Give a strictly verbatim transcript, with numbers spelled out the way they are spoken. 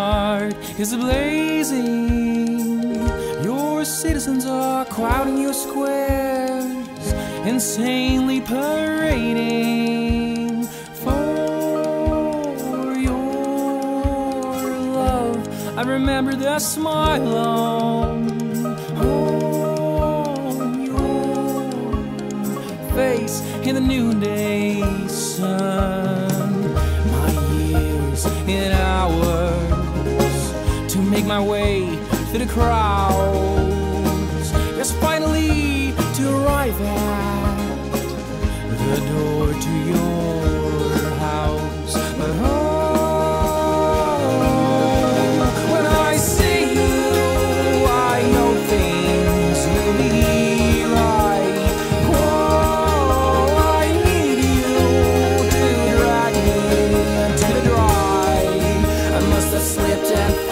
heart is blazing. Your citizens are crowding your squares, insanely parading for your love. I remember that smile on, on your face in the noonday sun. My years in hours to make my way through the crowds, just finally to arrive at the door to your house. But oh, when I see you, I know things will be right. Oh, I need you to drag me into the dry. I must have slipped and